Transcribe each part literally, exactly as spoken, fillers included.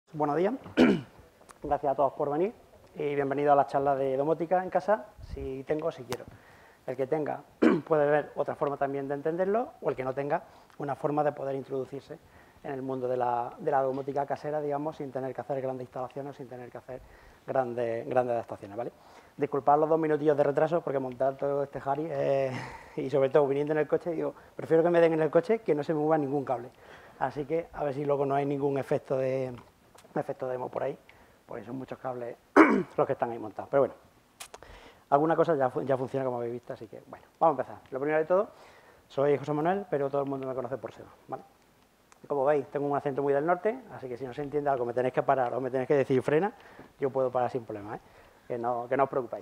Buenos días, gracias a todos por venir y bienvenido a la charla de domótica en casa, si tengo, si quiero. El que tenga puede ver otra forma también de entenderlo, o el que no tenga una forma de poder introducirse en el mundo de la, de la domótica casera, digamos, sin tener que hacer grandes instalaciones, sin tener que hacer grandes, grandes adaptaciones, ¿vale? Disculpad los dos minutillos de retraso porque montar todo este jari eh, y sobre todo viniendo en el coche, digo, prefiero que me den en el coche que no se me mueva ningún cable. Así que a ver si luego no hay ningún efecto de... efecto demo por ahí, pues son muchos cables los que están ahí montados. Pero bueno, alguna cosa ya, ya funciona como habéis visto, así que bueno, vamos a empezar. Lo primero de todo, soy José Manuel, pero todo el mundo me conoce por Seba, ¿vale? Como veis, tengo un acento muy del norte, así que si no se entiende algo, me tenéis que parar o me tenéis que decir frena, yo puedo parar sin problema, ¿eh? Que no, que no os preocupéis.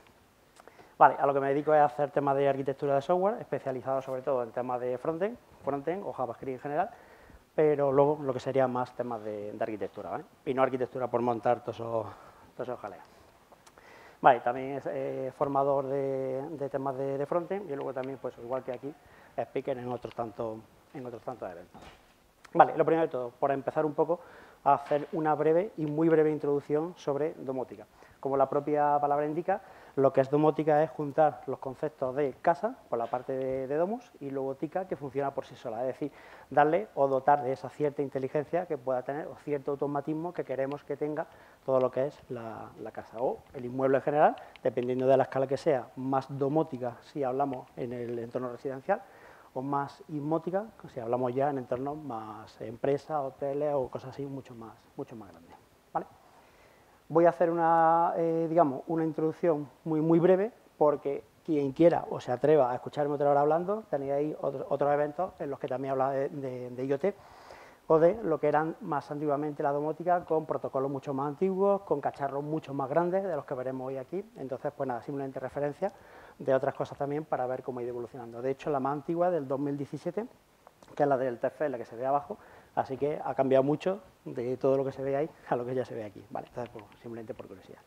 Vale, a lo que me dedico es a hacer temas de arquitectura de software, especializado sobre todo en temas de frontend, frontend o JavaScript en general, pero luego lo que sería más temas de, de arquitectura, ¿vale? Y no arquitectura por montar todos esos, todos esos jaleos. Vale, también es eh, formador de, de temas de, de frontend y luego también, pues igual que aquí, speaker en otros tantos en otros tantos eventos. Vale, lo primero de todo, por empezar un poco a hacer una breve y muy breve introducción sobre domótica. Como la propia palabra indica, lo que es domótica es juntar los conceptos de casa, por la parte de, de domus, y luego tica, que funciona por sí sola, es decir, darle o dotar de esa cierta inteligencia que pueda tener, o cierto automatismo que queremos que tenga todo lo que es la, la casa, o el inmueble en general, dependiendo de la escala que sea, más domótica si hablamos en el entorno residencial, o más inmótica, si hablamos ya en entornos más empresas, hoteles o cosas así mucho más, mucho más grandes, ¿vale? Voy a hacer una, eh, digamos, una introducción muy, muy breve, porque quien quiera o se atreva a escucharme otra hora hablando, tenéis ahí otros, otros eventos en los que también hablaba de, de, de IoT, o de lo que eran más antiguamente la domótica, con protocolos mucho más antiguos, con cacharros mucho más grandes de los que veremos hoy aquí. Entonces, pues nada, simplemente referencia de otras cosas también para ver cómo ha ido evolucionando. De hecho, la más antigua del dos mil diecisiete, que es la del T F L que se ve abajo, así que ha cambiado mucho de todo lo que se ve ahí a lo que ya se ve aquí, ¿vale? Entonces, pues, simplemente por curiosidad.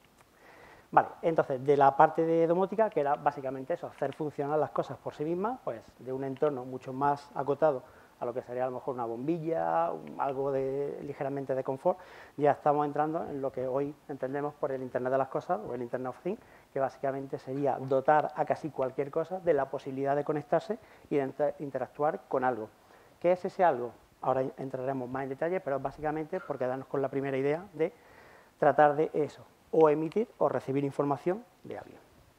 Vale, entonces, de la parte de domótica, que era básicamente eso, hacer funcionar las cosas por sí mismas, pues de un entorno mucho más acotado a lo que sería a lo mejor una bombilla, algo de, ligeramente de confort, ya estamos entrando en lo que hoy entendemos por el Internet de las cosas o el Internet of Things, que básicamente sería dotar a casi cualquier cosa de la posibilidad de conectarse y de interactuar con algo. ¿Qué es ese algo? Ahora entraremos más en detalle, pero básicamente por quedarnos con la primera idea de tratar de eso, o emitir o recibir información de alguien.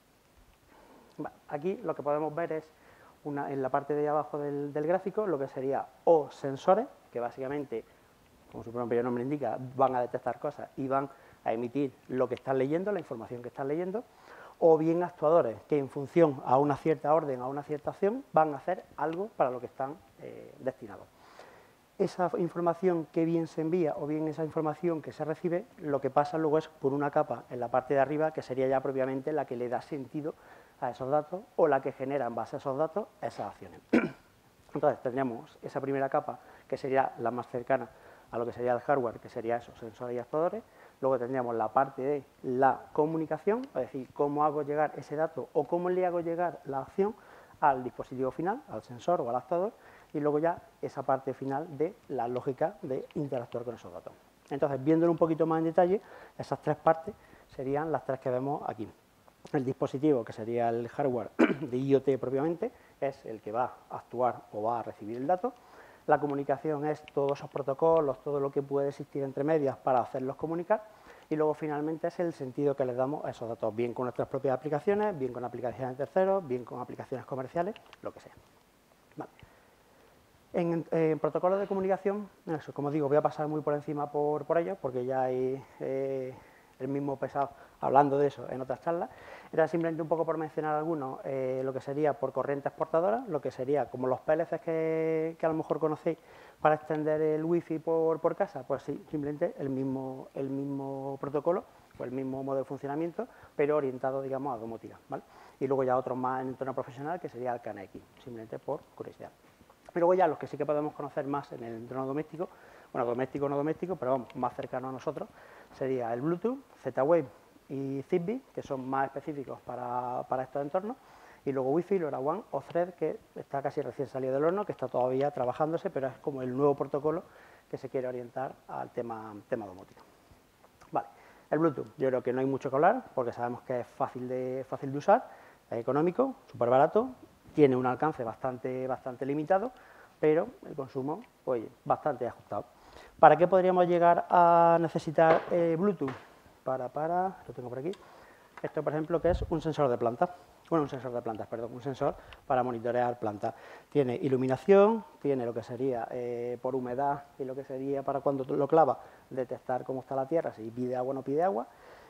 Vale, aquí lo que podemos ver es una, en la parte de abajo del, del gráfico lo que sería o sensores, que básicamente, como su propio nombre indica, van a detectar cosas y van a emitir lo que están leyendo, la información que están leyendo, o bien actuadores que en función a una cierta orden, a una cierta acción, van a hacer algo para lo que están eh, destinados. Esa información que bien se envía o bien esa información que se recibe, lo que pasa luego es por una capa en la parte de arriba que sería ya propiamente la que le da sentido a esos datos o la que genera en base a esos datos esas acciones. Entonces tendríamos esa primera capa que sería la más cercana a lo que sería el hardware, que sería esos sensores y actuadores. Luego tendríamos la parte de la comunicación, es decir, cómo hago llegar ese dato o cómo le hago llegar la acción al dispositivo final, al sensor o al actuador, y luego ya esa parte final de la lógica de interactuar con esos datos. Entonces, viéndolo un poquito más en detalle, esas tres partes serían las tres que vemos aquí. El dispositivo, que sería el hardware de IoT propiamente, es el que va a actuar o va a recibir el dato. La comunicación es todos esos protocolos, todo lo que puede existir entre medias para hacerlos comunicar. Y luego, finalmente, es el sentido que les damos a esos datos, bien con nuestras propias aplicaciones, bien con aplicaciones de terceros, bien con aplicaciones comerciales, lo que sea. Vale. En, en protocolos de comunicación, eso, como digo, voy a pasar muy por encima por, por ello, porque ya hay eh, el mismo pesado hablando de eso en otras charlas. Era simplemente un poco por mencionar algunos, eh, lo que sería por corrientes portadoras, lo que sería como los P L Cs que, que a lo mejor conocéis para extender el wifi por, por casa, pues sí, simplemente el mismo, el mismo protocolo o el mismo modo de funcionamiento, pero orientado, digamos, a domótica, ¿vale? Y luego ya otros más en entorno profesional, que sería el C A N X, simplemente por curiosidad. Y luego ya los que sí que podemos conocer más en el entorno doméstico, bueno, doméstico o no doméstico, pero vamos, más cercano a nosotros, sería el Bluetooth, Z-Wave y Zigbee, que son más específicos para, para estos entornos, y luego Wi-Fi, LoRaWAN o Thread, que está casi recién salido del horno, que está todavía trabajándose, pero es como el nuevo protocolo que se quiere orientar al tema, tema domótica. Vale. El Bluetooth, yo creo que no hay mucho que hablar, porque sabemos que es fácil de, fácil de usar, es económico, súper barato, tiene un alcance bastante, bastante limitado, pero el consumo, oye, bastante ajustado. ¿Para qué podríamos llegar a necesitar eh, Bluetooth? Para, para, lo tengo por aquí. Esto, por ejemplo, que es un sensor de planta. Bueno, un sensor de plantas, perdón, un sensor para monitorear plantas. Tiene iluminación, tiene lo que sería eh, por humedad y lo que sería para cuando lo clava, detectar cómo está la tierra, si pide agua o no pide agua,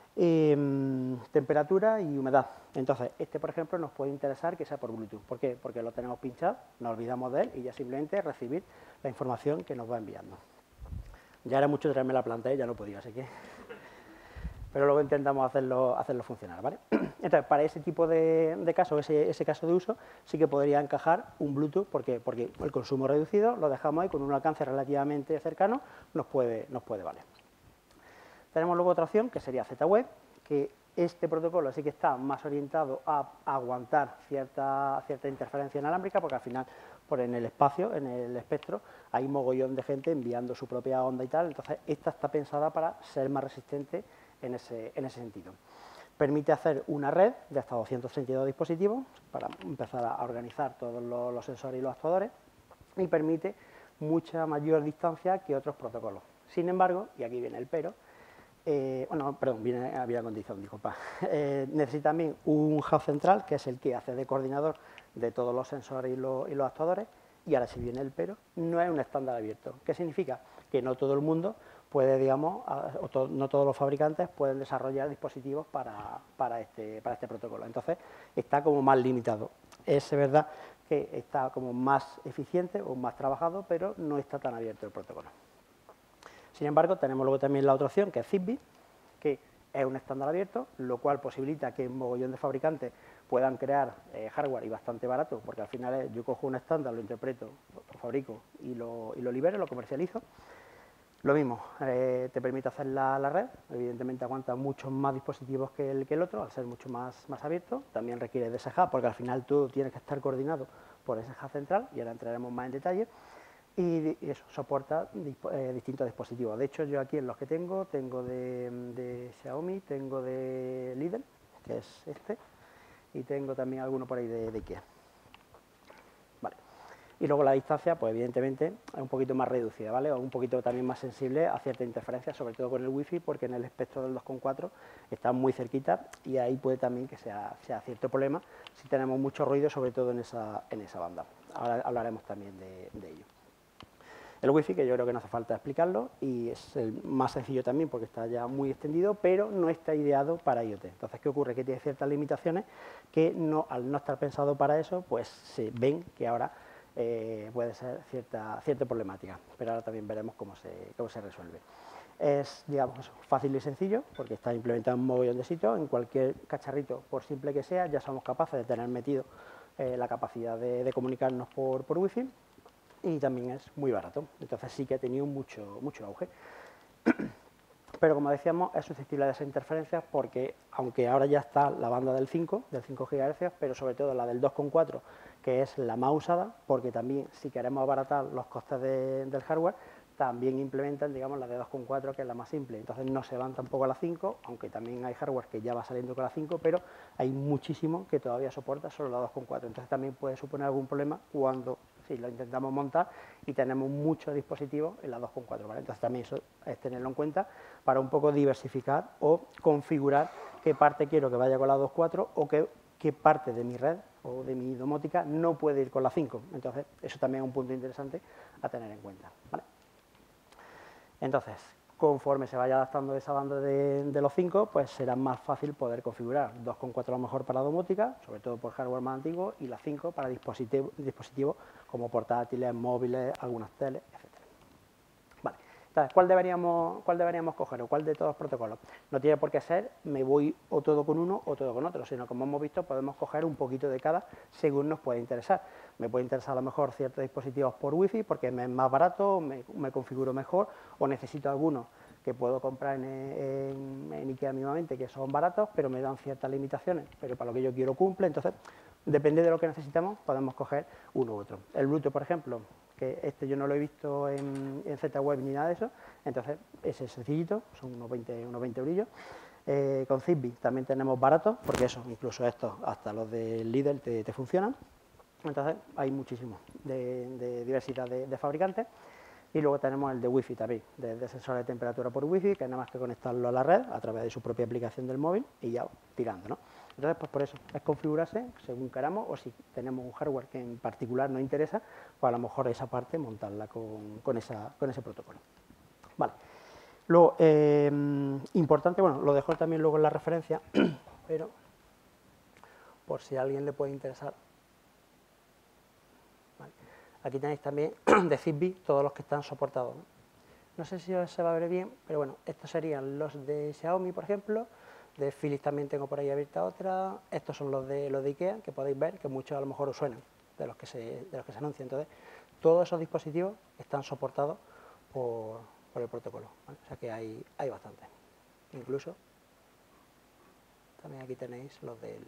eh, temperatura y humedad. Entonces, este, por ejemplo, nos puede interesar que sea por Bluetooth. ¿Por qué? Porque lo tenemos pinchado, nos olvidamos de él y ya simplemente recibir la información que nos va enviando. Ya era mucho traerme la planta, ¿eh? Ya no podía, así que... pero luego intentamos hacerlo, hacerlo funcionar, ¿vale? Entonces, para ese tipo de, de caso, ese, ese caso de uso, sí que podría encajar un Bluetooth, porque, porque el consumo reducido lo dejamos ahí con un alcance relativamente cercano, nos puede, nos puede valer. Tenemos luego otra opción, que sería Z-Wave, que este protocolo sí que está más orientado a, a aguantar cierta, cierta interferencia inalámbrica, porque al final, por en el espacio, en el espectro, hay mogollón de gente enviando su propia onda y tal, entonces esta está pensada para ser más resistente en ese, en ese sentido. Permite hacer una red de hasta doscientos treinta y dos dispositivos para empezar a organizar todos los, los sensores y los actuadores, y permite mucha mayor distancia que otros protocolos. Sin embargo, y aquí viene el pero, eh, bueno, perdón, viene había condición, disculpa, eh, necesita también un hub central, que es el que hace de coordinador de todos los sensores y los, y los actuadores, y ahora si viene el pero, no es un estándar abierto. ¿Qué significa? Que no todo el mundo puede, digamos, o to, no todos los fabricantes pueden desarrollar dispositivos para, para, este, para este protocolo. Entonces, está como más limitado. Es verdad que está como más eficiente o más trabajado, pero no está tan abierto el protocolo. Sin embargo, tenemos luego también la otra opción, que es Zigbee, que es un estándar abierto, lo cual posibilita que un mogollón de fabricantes puedan crear eh, hardware y bastante barato, porque al final es, yo cojo un estándar, lo interpreto, lo fabrico y lo, y lo libero, lo comercializo. Lo mismo, eh, te permite hacer la, la red, evidentemente aguanta muchos más dispositivos que el, que el otro, al ser mucho más, más abierto, también requiere de ese hub, porque al final todo tiene que estar coordinado por ese hub central, y ahora entraremos más en detalle, y, y eso, soporta dispo, eh, distintos dispositivos. De hecho, yo aquí en los que tengo, tengo de, de Xiaomi, tengo de Lidl, que es este, y tengo también alguno por ahí de, de IKEA. Vale. Y luego la distancia, pues evidentemente es un poquito más reducida, ¿vale? O un poquito también más sensible a cierta interferencia, sobre todo con el wifi, porque en el espectro del dos coma cuatro está muy cerquita y ahí puede también que sea, sea cierto problema si tenemos mucho ruido, sobre todo en esa, en esa banda. Ahora hablaremos también de, de ello. El wifi, que yo creo que no hace falta explicarlo, y es el más sencillo también porque está ya muy extendido, pero no está ideado para IoT. Entonces, ¿qué ocurre? Que tiene ciertas limitaciones que no, al no estar pensado para eso, pues se ven que ahora eh, puede ser cierta, cierta problemática, pero ahora también veremos cómo se, cómo se resuelve. Es, digamos, fácil y sencillo, porque está implementado en un mogollón de sitios, en cualquier cacharrito, por simple que sea, ya somos capaces de tener metido eh, la capacidad de, de comunicarnos por, por wifi, y también es muy barato, entonces sí que ha tenido mucho, mucho auge. Pero como decíamos, es susceptible de esas interferencias porque, aunque ahora ya está la banda del cinco, del cinco gigahercios, pero sobre todo la del dos coma cuatro, que es la más usada, porque también si queremos abaratar los costes de, del hardware, también implementan, digamos, la de dos coma cuatro, que es la más simple. Entonces no se van tampoco a la cinco, aunque también hay hardware que ya va saliendo con la cinco, pero hay muchísimo que todavía soporta solo la dos coma cuatro. Entonces también puede suponer algún problema cuando si lo intentamos montar y tenemos muchos dispositivos en la dos coma cuatro, ¿vale? Entonces también eso es tenerlo en cuenta para un poco diversificar o configurar qué parte quiero que vaya con la dos coma cuatro o qué, qué parte de mi red o de mi domótica no puede ir con la cinco. Entonces eso también es un punto interesante a tener en cuenta, ¿vale? Entonces, conforme se vaya adaptando esa banda de, de los cinco, pues será más fácil poder configurar dos coma cuatro a lo mejor para domótica, sobre todo por hardware más antiguo, y la cinco para dispositivos dispositivos como portátiles, móviles, algunas teles, etcétera. Vale. Entonces, ¿cuál deberíamos, cuál deberíamos coger o cuál de todos los protocolos? No tiene por qué ser me voy o todo con uno o todo con otro, sino como hemos visto podemos coger un poquito de cada según nos puede interesar. Me puede interesar a lo mejor ciertos dispositivos por wifi porque me es más barato, me, me configuro mejor o necesito algunos que puedo comprar en, en, en IKEA mismamente que son baratos pero me dan ciertas limitaciones, pero para lo que yo quiero cumple, entonces depende de lo que necesitemos podemos coger uno u otro. El Bluetooth, por ejemplo, que este yo no lo he visto en, en Z-Web ni nada de eso, entonces ese es sencillito, son unos veinte, unos veinte eurillos. Eh, con Zigbee también tenemos baratos, porque eso, incluso estos, hasta los de Lidl te, te funcionan. Entonces hay muchísimo de, de diversidad de, de fabricantes. Y luego tenemos el de Wi-Fi también, de, de sensor de temperatura por Wi-Fi, que es nada más que conectarlo a la red a través de su propia aplicación del móvil y ya tirando, ¿no? Entonces, pues por eso, es configurarse según queramos, o si tenemos un hardware que en particular nos interesa, pues a lo mejor esa parte montarla con, con, esa, con ese protocolo. Vale. Luego, eh, importante, bueno, lo dejo también luego en la referencia, pero por si a alguien le puede interesar. Vale. Aquí tenéis también de Zigbee todos los que están soportados, ¿no? No sé si se va a ver bien, pero bueno, estos serían los de Xiaomi, por ejemplo. De Philips también tengo por ahí abierta otra. Estos son los de los de IKEA, que podéis ver que muchos a lo mejor os suenan de los que se, de los que se anuncian. Entonces, todos esos dispositivos están soportados por, por el protocolo, ¿vale? O sea que hay, hay bastantes. Incluso, también aquí tenéis los del...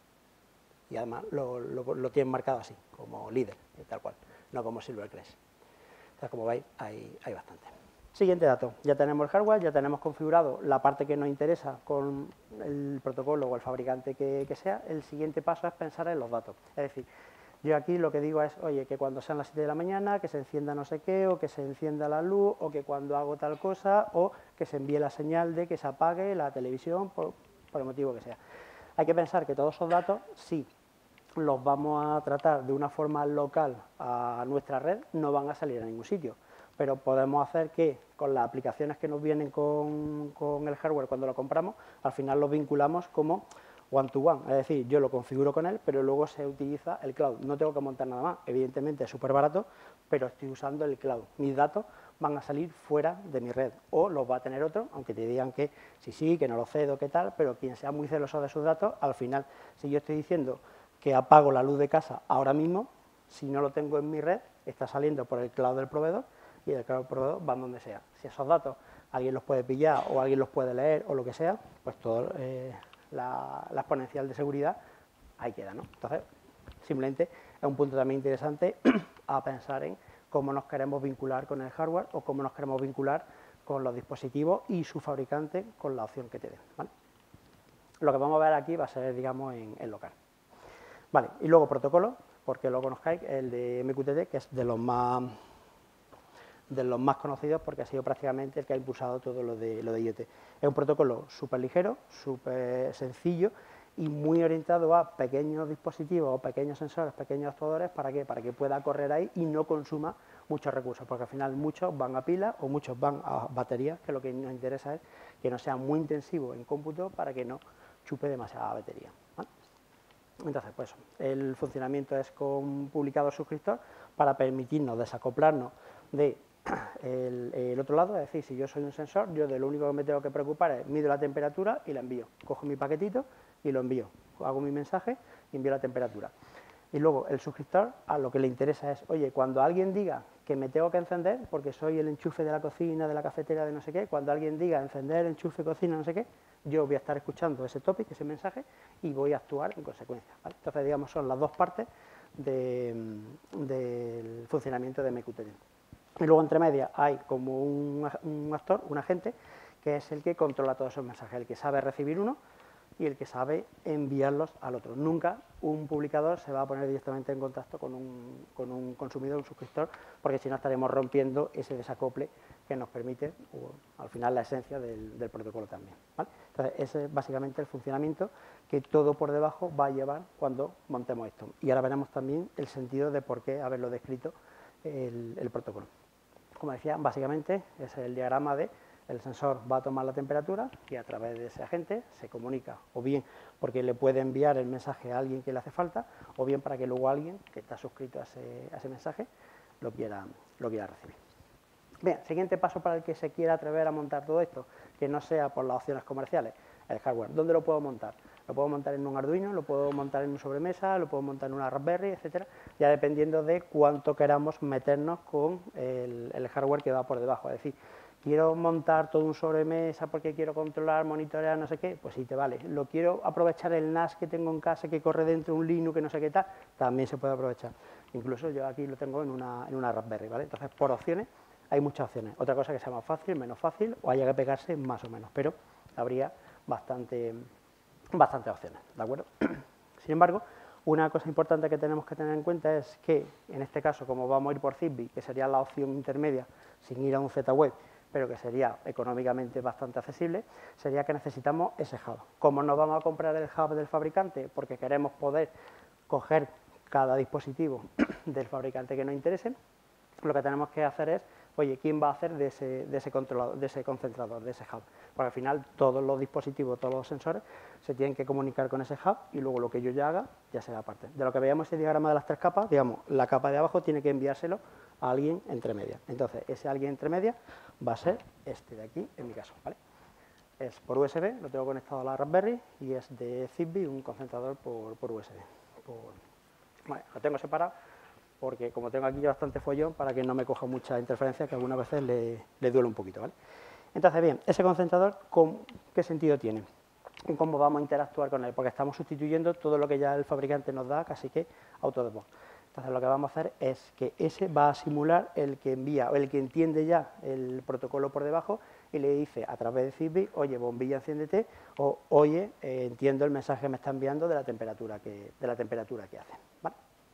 Y además lo, lo, lo tienen marcado así, como líder, tal cual, no como Silvercrest. Entonces, como veis, hay, hay bastantes. Siguiente dato, ya tenemos el hardware, ya tenemos configurado la parte que nos interesa con el protocolo o el fabricante que, que sea. El siguiente paso es pensar en los datos. Es decir, yo aquí lo que digo es, oye, que cuando sean las siete de la mañana, que se encienda no sé qué, o que se encienda la luz, o que cuando hago tal cosa, o que se envíe la señal de que se apague la televisión, por, por el motivo que sea. Hay que pensar que todos esos datos, sí, los vamos a tratar de una forma local a nuestra red, no van a salir a ningún sitio. Pero podemos hacer que con las aplicaciones que nos vienen con, con el hardware cuando lo compramos, al final lo vinculamos como one to one, es decir, yo lo configuro con él, pero luego se utiliza el cloud. No tengo que montar nada más, evidentemente es súper barato, pero estoy usando el cloud. Mis datos van a salir fuera de mi red, o los va a tener otro, aunque te digan que sí, sí, que no lo cedo, que tal, pero quien sea muy celoso de sus datos, al final, si yo estoy diciendo que apago la luz de casa ahora mismo, si no lo tengo en mi red, está saliendo por el cloud del proveedor, y el cloud proveedor van donde sea. Si esos datos alguien los puede pillar o alguien los puede leer o lo que sea, pues todo eh, la, la exponencial de seguridad ahí queda, ¿no? Entonces, simplemente es un punto también interesante a pensar en cómo nos queremos vincular con el hardware o cómo nos queremos vincular con los dispositivos y su fabricante con la opción que te den, ¿vale? Lo que vamos a ver aquí va a ser, digamos, en, en local. Vale, y luego protocolo, porque lo conozcáis, el de M Q T T, que es de los más... de los más conocidos porque ha sido prácticamente el que ha impulsado todo lo de, lo de IoT. Es un protocolo súper ligero, súper sencillo y muy orientado a pequeños dispositivos o pequeños sensores, pequeños actuadores, ¿para qué? Para que pueda correr ahí y no consuma muchos recursos, porque al final muchos van a pilas o muchos van a baterías, que lo que nos interesa es que no sea muy intensivo en cómputo para que no chupe demasiada batería, ¿vale? Entonces, pues el funcionamiento es con un publicador suscriptor para permitirnos desacoplarnos de El, el otro lado, es decir, si yo soy un sensor, yo de lo único que me tengo que preocupar es mido la temperatura y la envío. Cojo mi paquetito y lo envío. Hago mi mensaje y envío la temperatura. Y luego el suscriptor a lo que le interesa es, oye, cuando alguien diga que me tengo que encender, porque soy el enchufe de la cocina, de la cafetera, de no sé qué, cuando alguien diga encender, enchufe, cocina, no sé qué, yo voy a estar escuchando ese topic, ese mensaje, y voy a actuar en consecuencia, ¿vale? Entonces, digamos, son las dos partes de, del funcionamiento de M Q T T. Y luego entre medias hay como un, un actor, un agente, que es el que controla todos esos mensajes, el que sabe recibir uno y el que sabe enviarlos al otro. Nunca un publicador se va a poner directamente en contacto con un, con un consumidor, un suscriptor, porque si no estaremos rompiendo ese desacople que nos permite, o, al final, la esencia del, del protocolo también, ¿vale? Entonces, ese es básicamente el funcionamiento que todo por debajo va a llevar cuando montemos esto. Y ahora veremos también el sentido de por qué haberlo descrito el, el protocolo. Como decía, básicamente es el diagrama de el sensor va a tomar la temperatura y a través de ese agente se comunica, o bien porque le puede enviar el mensaje a alguien que le hace falta, o bien para que luego alguien que está suscrito a ese, a ese mensaje lo quiera, lo quiera recibir. Bien, siguiente paso para el que se quiera atrever a montar todo esto, que no sea por las opciones comerciales, el hardware. ¿Dónde lo puedo montar? Lo puedo montar en un Arduino, lo puedo montar en un sobremesa, lo puedo montar en una Raspberry, etcétera, ya dependiendo de cuánto queramos meternos con el, el hardware que va por debajo. Es decir, quiero montar todo un sobremesa porque quiero controlar, monitorear, no sé qué, pues sí te vale. Lo quiero aprovechar el N A S que tengo en casa que corre dentro de un Linux, que no sé qué tal, también se puede aprovechar. Incluso yo aquí lo tengo en una, en una Raspberry, ¿vale? Entonces, por opciones, hay muchas opciones. Otra cosa que sea más fácil, menos fácil, o haya que pegarse más o menos, pero habría bastante, bastantes opciones, ¿de acuerdo? Sin embargo, una cosa importante que tenemos que tener en cuenta es que, en este caso, como vamos a ir por Zigbee, que sería la opción intermedia, sin ir a un Z-Wave, pero que sería económicamente bastante accesible, sería que necesitamos ese hub. Como no vamos a comprar el hub del fabricante porque queremos poder coger cada dispositivo del fabricante que nos interese, lo que tenemos que hacer es, oye, ¿quién va a hacer de ese, de ese controlador, de ese concentrador, de ese hub? Porque al final todos los dispositivos, todos los sensores se tienen que comunicar con ese hub y luego lo que yo ya haga ya será aparte. De lo que veamos ese diagrama de las tres capas, digamos, la capa de abajo tiene que enviárselo a alguien entre medias. Entonces, ese alguien entre medias va a ser este de aquí, en mi caso, ¿vale? Es por U S B, lo tengo conectado a la Raspberry y es de Zigbee, un concentrador por, por U S B. Por, vale, lo tengo separado porque como tengo aquí bastante follón, para que no me coja mucha interferencia, que algunas veces le, le duele un poquito, ¿vale? Entonces, bien, ese concentrador, ¿qué sentido tiene? ¿Y cómo vamos a interactuar con él? Porque estamos sustituyendo todo lo que ya el fabricante nos da, casi que autodepot. Entonces, lo que vamos a hacer es que ese va a simular el que envía, o el que entiende ya el protocolo por debajo y le dice a través de Zigbee, oye, bombilla, enciéndete, o oye, eh, entiendo el mensaje que me está enviando de la temperatura que, de la temperatura que hace, ¿vale?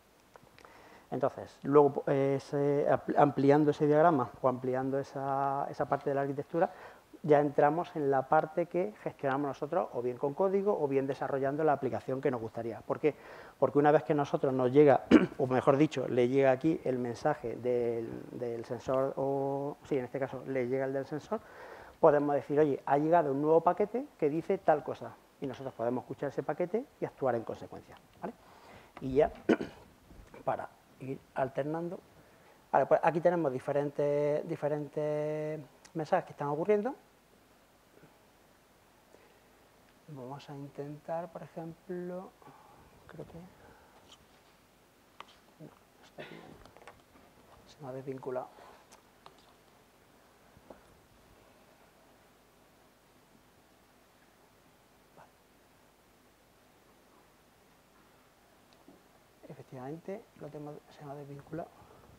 Entonces, luego eh, ese, ampliando ese diagrama o ampliando esa, esa parte de la arquitectura, ya entramos en la parte que gestionamos nosotros, o bien con código, o bien desarrollando la aplicación que nos gustaría. ¿Por qué? Porque una vez que a nosotros nos llega, o mejor dicho, le llega aquí el mensaje del, del sensor, o sí, en este caso le llega el del sensor, podemos decir, oye, ha llegado un nuevo paquete que dice tal cosa, y nosotros podemos escuchar ese paquete y actuar en consecuencia, ¿vale? Y ya, para ir alternando. Vale, pues aquí tenemos diferentes, diferentes mensajes que están ocurriendo. Vamos a intentar, por ejemplo, creo que... No, está aquí. Se me ha desvinculado. Vale. Efectivamente, lo tengo, se me ha desvinculado.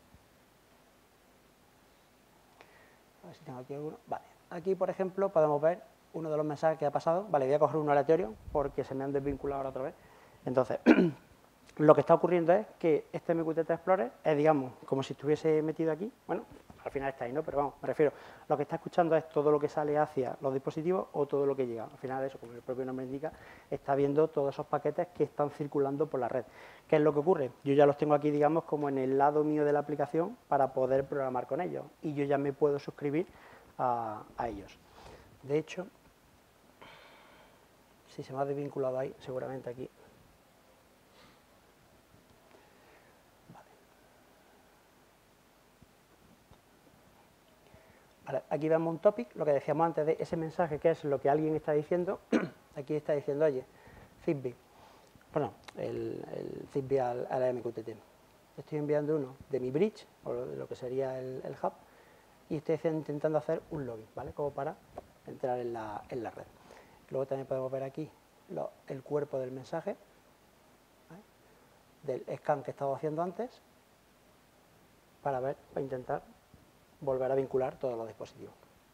A ver si tengo aquí alguno. Vale, aquí, por ejemplo, podemos ver uno de los mensajes que ha pasado. Vale, voy a coger uno aleatorio porque se me han desvinculado ahora otra vez. Entonces, lo que está ocurriendo es que este M Q T T Explorer es, digamos, como si estuviese metido aquí. Bueno, al final está ahí, ¿no? Pero vamos, me refiero, lo que está escuchando es todo lo que sale hacia los dispositivos o todo lo que llega. Al final, eso, como el propio nombre indica, está viendo todos esos paquetes que están circulando por la red. ¿Qué es lo que ocurre? Yo ya los tengo aquí, digamos, como en el lado mío de la aplicación para poder programar con ellos. Y yo ya me puedo suscribir a, a ellos. De hecho, si se me ha desvinculado ahí, seguramente aquí. Vale. Vale, aquí vemos un topic, lo que decíamos antes de ese mensaje, que es lo que alguien está diciendo. Aquí está diciendo, oye, Zigbee, bueno, el, el Zigbee al, al M Q T T. Estoy enviando uno de mi bridge, o de lo que sería el, el hub, y estoy intentando hacer un login, ¿vale? Como para entrar en la, en la red. Luego también podemos ver aquí lo, el cuerpo del mensaje, ¿vale? Del scan que he estado haciendo antes, para ver, para intentar volver a vincular todos los dispositivos.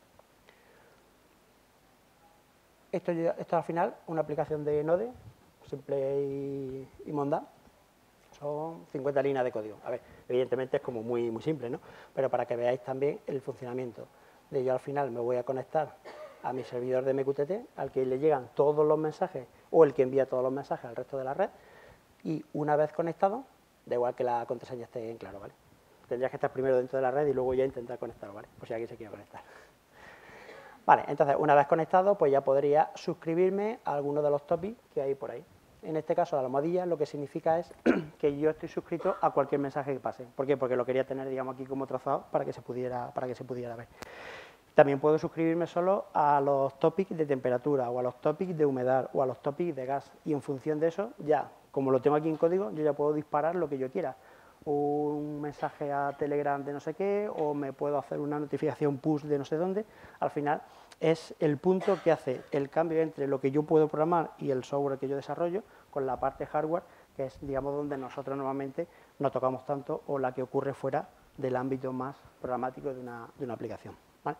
Esto, esto al final una aplicación de Node, simple y, y mondá. Son cincuenta líneas de código. A ver, evidentemente es como muy, muy simple, ¿no? Pero para que veáis también el funcionamiento de yo al final me voy a conectar a mi servidor de M Q T T, al que le llegan todos los mensajes, o el que envía todos los mensajes al resto de la red, y una vez conectado, da igual que la contraseña esté en claro, ¿vale? Tendrías que estar primero dentro de la red y luego ya intentar conectarlo, ¿vale? Por si alguien se quiere conectar. Vale, entonces, una vez conectado, pues ya podría suscribirme a alguno de los topics que hay por ahí. En este caso, la almohadilla lo que significa es que yo estoy suscrito a cualquier mensaje que pase. ¿Por qué? Porque lo quería tener, digamos, aquí como trazado para que se pudiera, para que se pudiera ver. También puedo suscribirme solo a los topics de temperatura, o a los topics de humedad, o a los topics de gas. Y en función de eso, ya, como lo tengo aquí en código, yo ya puedo disparar lo que yo quiera. Un mensaje a Telegram de no sé qué, o me puedo hacer una notificación push de no sé dónde. Al final es el punto que hace el cambio entre lo que yo puedo programar y el software que yo desarrollo con la parte hardware, que es, digamos, donde nosotros normalmente no tocamos tanto o la que ocurre fuera del ámbito más programático de una, de una aplicación, ¿vale?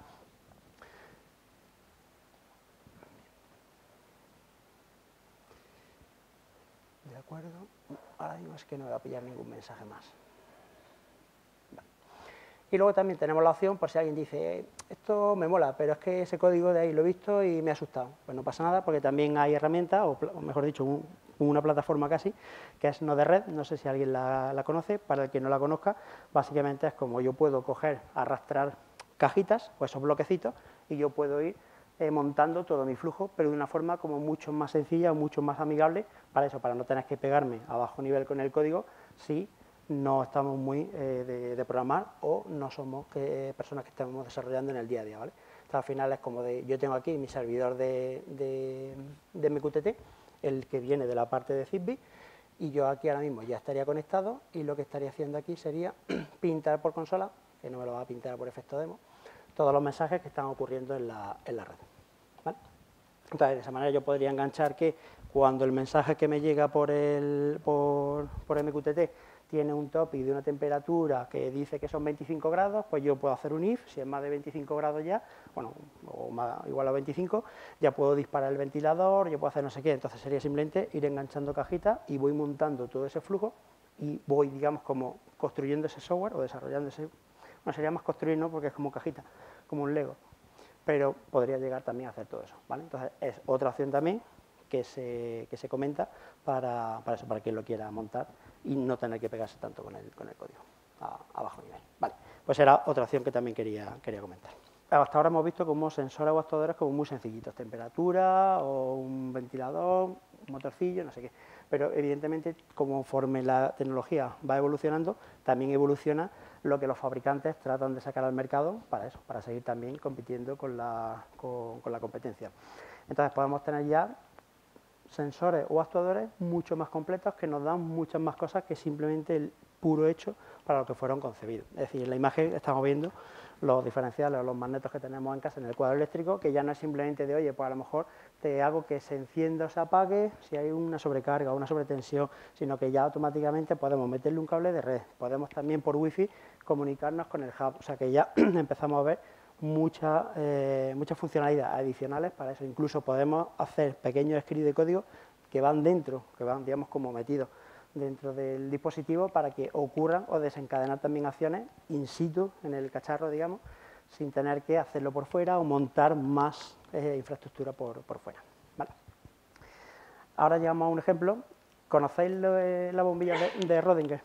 De acuerdo, ahora digo es que no voy a pillar ningún mensaje más. Vale. Y luego también tenemos la opción, por si alguien dice, eh, esto me mola, pero es que ese código de ahí lo he visto y me ha asustado. Pues no pasa nada, porque también hay herramientas, o, o mejor dicho, un, una plataforma casi, que es Node-RED, no sé si alguien la, la conoce, para el que no la conozca, básicamente es como yo puedo coger, arrastrar cajitas, o esos bloquecitos, y yo puedo ir eh, montando todo mi flujo, pero de una forma como mucho más sencilla, mucho más amigable, para eso, para no tener que pegarme a bajo nivel con el código, si no estamos muy eh, de, de programar o no somos eh, personas que estamos desarrollando en el día a día, ¿vale? Entonces, al final es como de, yo tengo aquí mi servidor de, de, de M Q T T, el que viene de la parte de Zigbee, y yo aquí ahora mismo ya estaría conectado, y lo que estaría haciendo aquí sería pintar por consola, que no me lo va a pintar por efecto demo, todos los mensajes que están ocurriendo en la, en la red, ¿vale? Entonces, de esa manera yo podría enganchar que cuando el mensaje que me llega por, el, por, por M Q T T tiene un topic de una temperatura que dice que son veinticinco grados, pues yo puedo hacer un if, si es más de veinticinco grados ya, bueno, o más, igual a veinticinco, ya puedo disparar el ventilador, yo puedo hacer no sé qué, entonces sería simplemente ir enganchando cajitas y voy montando todo ese flujo y voy, digamos, como construyendo ese software o desarrollando ese, bueno, sería más construir, ¿no?, porque es como cajita, como un Lego, pero podría llegar también a hacer todo eso, ¿vale? Entonces es otra opción también que se, que se comenta para, para eso, para quien lo quiera montar y no tener que pegarse tanto con el, con el código a, a bajo nivel. Vale, pues era otra opción que también quería, quería comentar. Hasta ahora hemos visto como sensores o actuadores como muy sencillitos, temperatura o un ventilador, un motorcillo, no sé qué, pero evidentemente conforme la tecnología va evolucionando, también evoluciona lo que los fabricantes tratan de sacar al mercado para eso, para seguir también compitiendo con la, con, con la competencia. Entonces podemos tener ya sensores o actuadores mucho más completos que nos dan muchas más cosas que simplemente el puro hecho para lo que fueron concebidos. Es decir, en la imagen estamos viendo los diferenciales o los magnetos que tenemos en casa en el cuadro eléctrico, que ya no es simplemente de, oye, pues a lo mejor te hago que se encienda o se apague si hay una sobrecarga o una sobretensión, sino que ya automáticamente podemos meterle un cable de red, podemos también por wifi comunicarnos con el hub, o sea que ya empezamos a ver muchas eh, muchas funcionalidades adicionales para eso. Incluso podemos hacer pequeños scripts de código que van dentro, que van, digamos, como metidos dentro del dispositivo para que ocurran o desencadenar también acciones in situ en el cacharro, digamos, sin tener que hacerlo por fuera o montar más eh, infraestructura por, por fuera, ¿vale? Ahora llegamos a un ejemplo. ¿Conocéis lo, eh, la bombilla de, de Rödinger?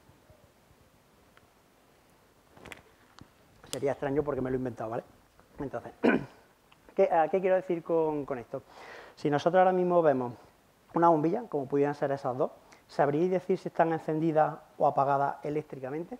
Sería extraño porque me lo he inventado, ¿vale? Entonces, ¿qué, ¿a qué quiero decir con, con esto? Si nosotros ahora mismo vemos una bombilla, como pudieran ser esas dos, ¿sabríais decir si están encendidas o apagadas eléctricamente?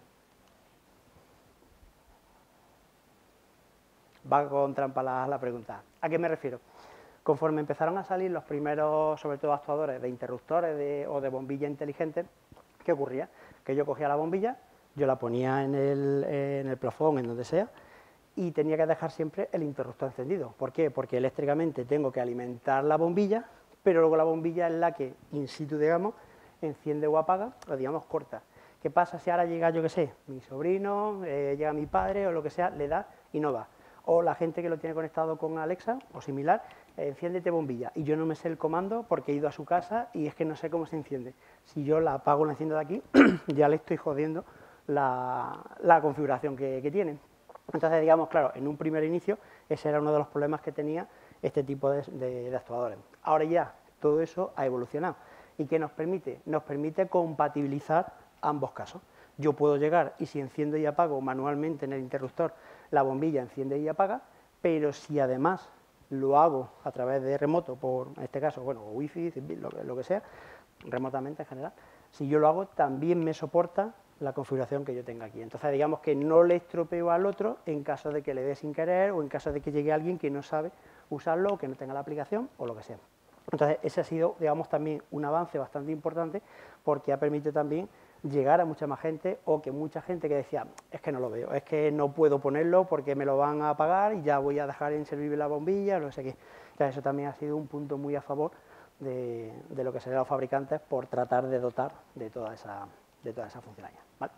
Va con trampa la, la pregunta. ¿A qué me refiero? Conforme empezaron a salir los primeros, sobre todo actuadores de interruptores de, o de bombilla inteligentes, ¿qué ocurría? Que yo cogía la bombilla, yo la ponía en el, en el plafón, en donde sea, y tenía que dejar siempre el interruptor encendido. ¿Por qué? Porque eléctricamente tengo que alimentar la bombilla, pero luego la bombilla es la que, in situ, digamos, enciende o apaga, o digamos, corta. ¿Qué pasa si ahora llega, yo qué sé, mi sobrino, eh, llega mi padre o lo que sea, le da y no va? O la gente que lo tiene conectado con Alexa o similar, eh, enciéndete bombilla, y yo no me sé el comando porque he ido a su casa y es que no sé cómo se enciende. Si yo la apago o la enciendo de aquí, ya le estoy jodiendo la, la configuración que, que tiene. Entonces, digamos, claro, en un primer inicio ese era uno de los problemas que tenía este tipo de, de, de actuadores. Ahora ya todo eso ha evolucionado. ¿Y qué nos permite? Nos permite compatibilizar ambos casos. Yo puedo llegar y si enciendo y apago manualmente en el interruptor, la bombilla enciende y apaga, pero si además lo hago a través de remoto, por en este caso, bueno, wifi, lo, lo que sea, remotamente en general, si yo lo hago también me soporta la configuración que yo tenga aquí. Entonces, digamos que no le estropeo al otro en caso de que le dé sin querer o en caso de que llegue alguien que no sabe usarlo o que no tenga la aplicación o lo que sea. Entonces, ese ha sido, digamos, también un avance bastante importante porque ha permitido también llegar a mucha más gente o que mucha gente que decía, es que no lo veo, es que no puedo ponerlo porque me lo van a apagar y ya voy a dejar inservible la bombilla, no sé qué. Entonces, eso también ha sido un punto muy a favor de, de lo que serían los fabricantes por tratar de dotar de toda esa, de toda esa funcionalidad, ¿vale?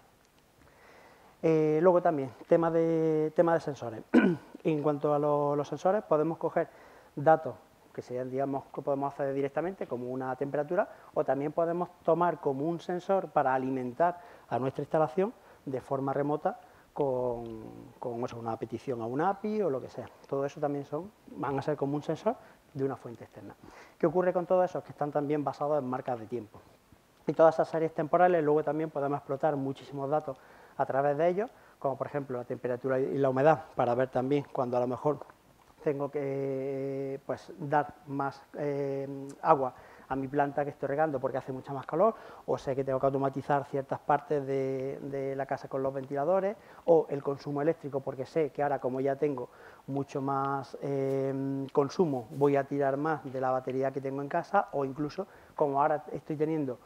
Eh, luego también, tema de, tema de sensores. En cuanto a lo, los sensores, podemos coger datos que sean, digamos, que podemos hacer directamente, como una temperatura, o también podemos tomar como un sensor para alimentar a nuestra instalación de forma remota con, con eso, una petición a una A P I o lo que sea. Todo eso también son, van a ser como un sensor de una fuente externa. ¿Qué ocurre con todo eso? Que están también basados en marcas de tiempo. Y todas esas series temporales luego también podemos explotar muchísimos datos a través de ellos, como por ejemplo la temperatura y la humedad, para ver también cuando a lo mejor tengo que pues, dar más eh, agua a mi planta que estoy regando porque hace mucha más calor, o sé que tengo que automatizar ciertas partes de, de la casa con los ventiladores, o el consumo eléctrico porque sé que ahora como ya tengo mucho más eh, consumo, voy a tirar más de la batería que tengo en casa, o incluso como ahora estoy teniendo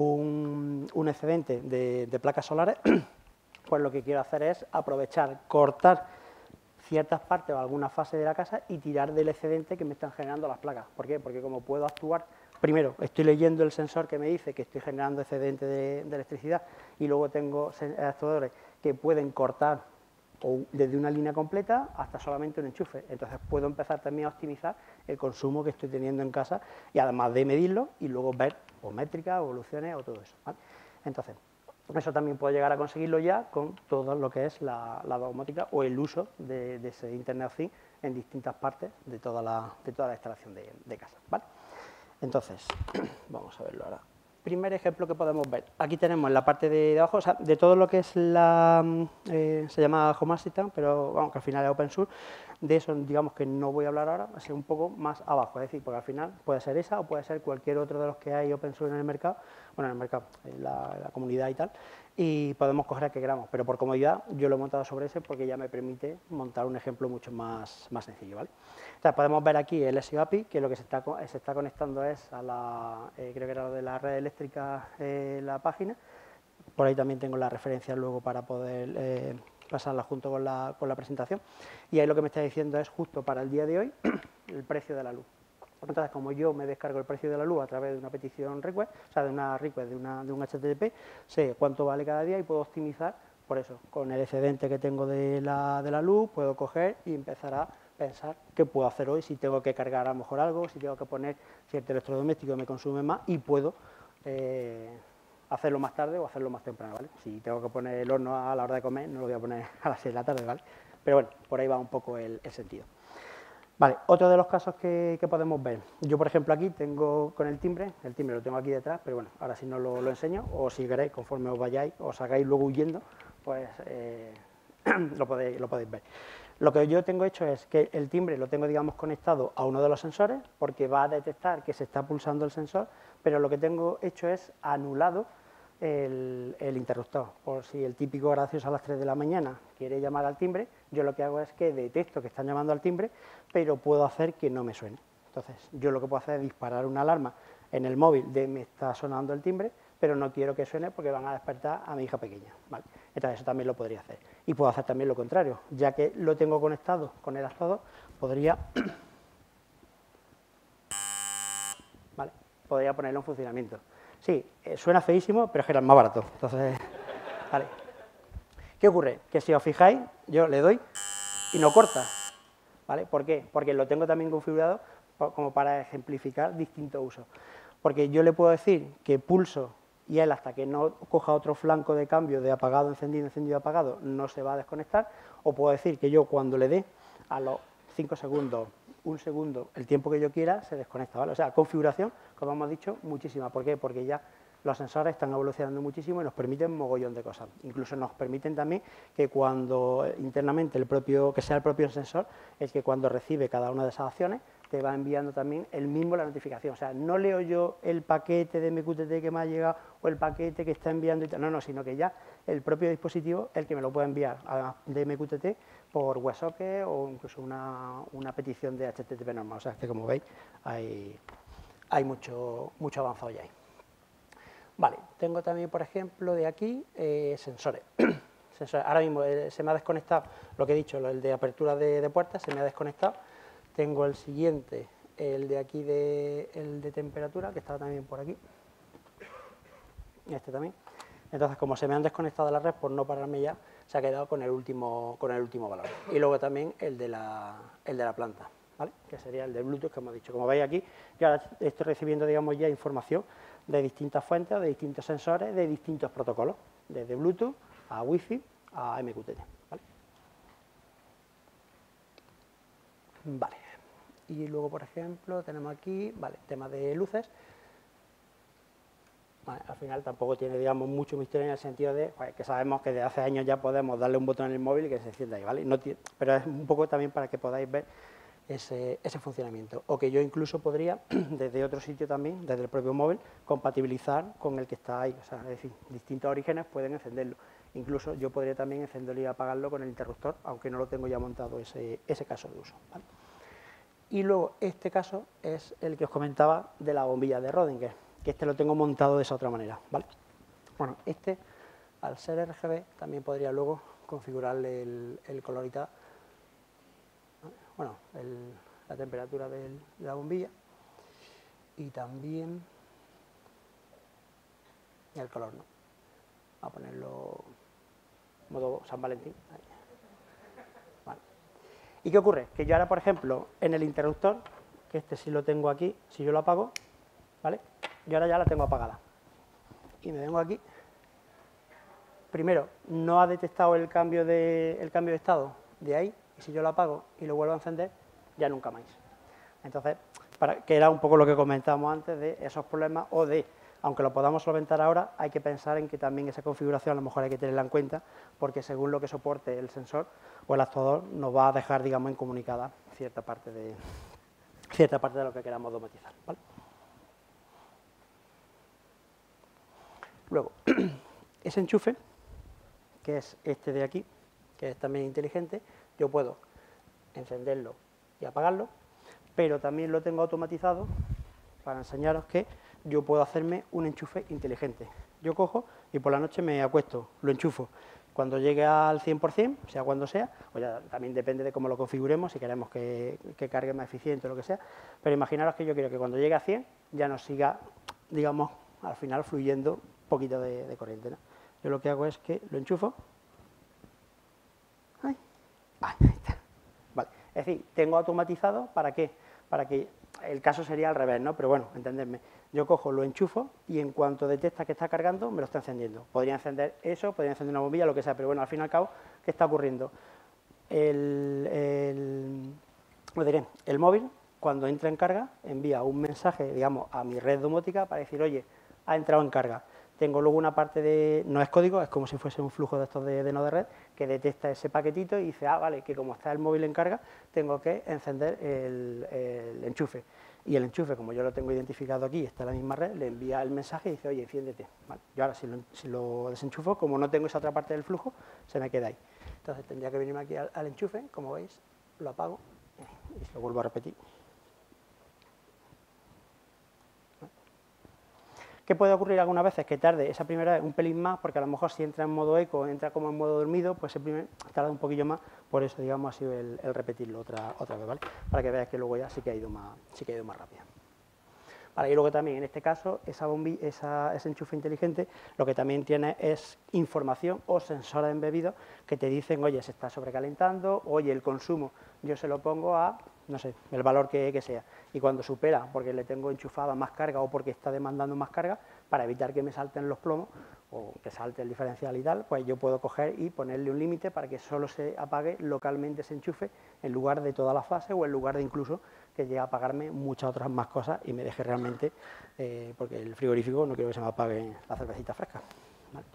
un, un excedente de, de placas solares, pues lo que quiero hacer es aprovechar, cortar ciertas partes o alguna fase de la casa y tirar del excedente que me están generando las placas. ¿Por qué? Porque como puedo actuar, primero estoy leyendo el sensor que me dice que estoy generando excedente de, de electricidad, y luego tengo actuadores que pueden cortar o desde una línea completa hasta solamente un enchufe. Entonces puedo empezar también a optimizar el consumo que estoy teniendo en casa, y además de medirlo y luego ver o métricas, o evoluciones o todo eso, ¿vale? Entonces, eso también puedo llegar a conseguirlo ya con todo lo que es la, la domótica o el uso de, de ese Internet of Things en distintas partes de toda la, de toda la instalación de, de casa, ¿vale? Entonces, vamos a verlo ahora. Primer ejemplo que podemos ver. Aquí tenemos en la parte de, de abajo, o sea, de todo lo que es la, eh, se llama Home Assistant, pero vamos, que al final es open source. De eso, digamos que no voy a hablar ahora, va a ser un poco más abajo, es decir, porque al final puede ser esa o puede ser cualquier otro de los que hay open source en el mercado, bueno, en el mercado, en la, la comunidad y tal, y podemos coger el que queramos, pero por comodidad yo lo he montado sobre ese porque ya me permite montar un ejemplo mucho más, más sencillo, ¿vale? O sea, podemos ver aquí el S I O A P I, que lo que se está, se está conectando es a la, eh, creo que era lo de la red eléctrica, eh, la página. Por ahí también tengo la referencia luego para poder eh, pasarla junto con la, con la presentación. Y ahí lo que me está diciendo es justo para el día de hoy el precio de la luz. Entonces, como yo me descargo el precio de la luz a través de una petición request, o sea, de una request, de, una, de un H T T P, sé cuánto vale cada día y puedo optimizar por eso. Con el excedente que tengo de la, de la luz, puedo coger y empezar a pensar qué puedo hacer hoy, si tengo que cargar a lo mejor algo, si tengo que poner cierto electrodoméstico que me consume más, y puedo eh, hacerlo más tarde o hacerlo más temprano, ¿vale? Si tengo que poner el horno a la hora de comer, no lo voy a poner a las seis de la tarde, ¿vale? Pero bueno, por ahí va un poco el, el sentido. Vale, otro de los casos que, que podemos ver. Yo, por ejemplo, aquí tengo con el timbre, el timbre lo tengo aquí detrás, pero bueno, ahora sí no lo, lo enseño, o si queréis, conforme os vayáis, os hagáis luego huyendo, pues eh, lo, podéis, lo podéis ver. Lo que yo tengo hecho es que el timbre lo tengo, digamos, conectado a uno de los sensores, porque va a detectar que se está pulsando el sensor, pero lo que tengo hecho es anulado el, el interruptor. Por si el típico gracioso a las tres de la mañana quiere llamar al timbre, yo lo que hago es que detecto que están llamando al timbre, pero puedo hacer que no me suene. Entonces, yo lo que puedo hacer es disparar una alarma en el móvil de me está sonando el timbre, pero no quiero que suene porque van a despertar a mi hija pequeña, ¿vale? Entonces, eso también lo podría hacer. Y puedo hacer también lo contrario, ya que lo tengo conectado con el actúo, podría, ¿vale? Podría ponerlo en funcionamiento. Sí, eh, suena feísimo, pero es que era el más barato. Entonces, vale. ¿Qué ocurre? Que si os fijáis, yo le doy y no corta, ¿vale? ¿Por qué? Porque lo tengo también configurado como para ejemplificar distintos usos. Porque yo le puedo decir que pulso y él, hasta que no coja otro flanco de cambio de apagado, encendido, encendido, apagado, no se va a desconectar. O puedo decir que yo, cuando le dé a los cinco segundos, un segundo, el tiempo que yo quiera, se desconecta, ¿vale? O sea, configuración, como hemos dicho, muchísima. ¿Por qué? Porque ya los sensores están evolucionando muchísimo y nos permiten mogollón de cosas. Incluso nos permiten también que cuando internamente el propio, que sea el propio sensor, es que cuando recibe cada una de esas acciones, te va enviando también el mismo la notificación. O sea, no leo yo el paquete de M Q T T que me ha llegado o el paquete que está enviando y tal. No, no, sino que ya el propio dispositivo es el que me lo puede enviar de M Q T T por WebSocket o incluso una, una petición de H T T P normal. O sea, que como veis, hay, hay mucho, mucho avanzado ya ahí. Vale, tengo también, por ejemplo, de aquí, eh, sensores. sensores. Ahora mismo eh, se me ha desconectado, lo que he dicho, el de apertura de, de puertas, se me ha desconectado. Tengo el siguiente, el de aquí, de, el de temperatura, que estaba también por aquí. Este también. Entonces, como se me han desconectado de la red, por no pararme ya, se ha quedado con el último, con el último valor. Y luego también el de la, el de la planta, ¿vale? Que sería el de Bluetooth que hemos dicho. Como veis aquí, yo ahora estoy recibiendo, digamos, ya información de distintas fuentes, de distintos sensores, de distintos protocolos, desde Bluetooth a Wi-Fi a M Q T T, ¿vale? Vale. Y luego, por ejemplo, tenemos aquí, vale, tema de luces. Vale, al final tampoco tiene, digamos, mucho misterio en el sentido de pues, que sabemos que desde hace años ya podemos darle un botón en el móvil y que se encienda ahí, ¿vale? No tiene, pero es un poco también para que podáis ver ese, ese funcionamiento. O que yo incluso podría, desde otro sitio también, desde el propio móvil, compatibilizar con el que está ahí. O sea, es decir, distintos orígenes pueden encenderlo. Incluso yo podría también encenderlo y apagarlo con el interruptor, aunque no lo tengo ya montado ese, ese caso de uso, ¿vale? Y luego este caso es el que os comentaba de la bombilla de Rödinger, que este lo tengo montado de esa otra manera, ¿vale? Bueno, este, al ser R G B, también podría luego configurarle el, el color y tal, bueno, el, la temperatura del, de la bombilla y también el color, ¿no? Vamos a ponerlo modo San Valentín. Ahí. Vale. ¿Y qué ocurre? Que yo ahora, por ejemplo, en el interruptor, que este sí lo tengo aquí, si yo lo apago, ¿vale? Yo ahora ya la tengo apagada. Y me vengo aquí. Primero, no ha detectado el cambio de, el cambio de estado de ahí, y si yo lo apago y lo vuelvo a encender, ya nunca más. Entonces, para, que era un poco lo que comentábamos antes de esos problemas, o de, aunque lo podamos solventar ahora, hay que pensar en que también esa configuración a lo mejor hay que tenerla en cuenta, porque según lo que soporte el sensor o el actuador, nos va a dejar, digamos, incomunicada cierta parte de, cierta parte de lo que queramos automatizar, ¿vale? Luego, ese enchufe, que es este de aquí, que es también inteligente, yo puedo encenderlo y apagarlo, pero también lo tengo automatizado para enseñaros que yo puedo hacerme un enchufe inteligente. Yo cojo y por la noche me acuesto, lo enchufo. Cuando llegue al cien por cien, sea cuando sea, o ya también depende de cómo lo configuremos, si queremos que, que cargue más eficiente o lo que sea, pero imaginaros que yo quiero que cuando llegue a cien ya nos siga, digamos, al final fluyendo un poquito de, de corriente, ¿no? Yo lo que hago es que lo enchufo. Ay, ahí está. Vale. Es decir, tengo automatizado, ¿para qué? Para que, el caso sería al revés, ¿no? Pero bueno, entendedme. Yo cojo, lo enchufo y en cuanto detecta que está cargando, me lo está encendiendo. Podría encender eso, podría encender una bombilla, lo que sea, pero bueno, al fin y al cabo, ¿qué está ocurriendo? El, el, lo diré, el móvil, cuando entra en carga, envía un mensaje, digamos, a mi red domótica para decir, oye, ha entrado en carga. Tengo luego una parte de, no es código, es como si fuese un flujo de estos de, de no de red, que detecta ese paquetito y dice, ah, vale, que como está el móvil en carga, tengo que encender el, el enchufe. Y el enchufe, como yo lo tengo identificado aquí, está en la misma red, le envía el mensaje y dice, oye, enciéndete. Vale. Yo ahora si lo, si lo desenchufo, como no tengo esa otra parte del flujo, se me queda ahí. Entonces tendría que venirme aquí al, al enchufe, como veis, lo apago y lo vuelvo a repetir. ¿Qué puede ocurrir algunas veces? Que tarde esa primera vez un pelín más, porque a lo mejor si entra en modo eco, entra como en modo dormido, pues el primer tarda un poquillo más, por eso, digamos, ha sido el, el repetirlo otra, otra vez, ¿vale? Para que veáis que luego ya sí que ha ido más, sí que ha ido más rápido. Vale, y luego también, en este caso, esa bombi, esa, ese enchufe inteligente, lo que también tiene es información o sensores embebidos que te dicen, oye, se está sobrecalentando, oye, el consumo, yo se lo pongo a, no sé, el valor que, que sea. Y cuando supera, porque le tengo enchufada más carga o porque está demandando más carga, para evitar que me salten los plomos o que salte el diferencial y tal, pues yo puedo coger y ponerle un límite para que solo se apague localmente ese enchufe en lugar de toda la fase o en lugar de incluso que llegue a apagarme muchas otras más cosas y me deje realmente, eh, porque el frigorífico no quiero que se me apague la cervecita fresca, ¿vale?